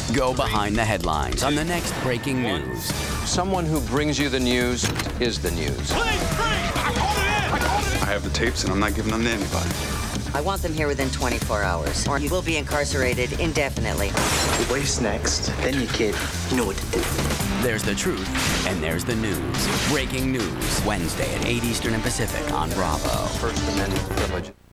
Go behind the headlines on the next breaking news. Someone who brings you the news is the news. I have the tapes, and I'm not giving them to anybody. I want them here within 24 hours, or you will be incarcerated indefinitely. Your wife's next, then your kid. You know what to do. There's the truth, and there's the news. Breaking news, Wednesday at 8 Eastern and Pacific on Bravo. First Amendment privilege.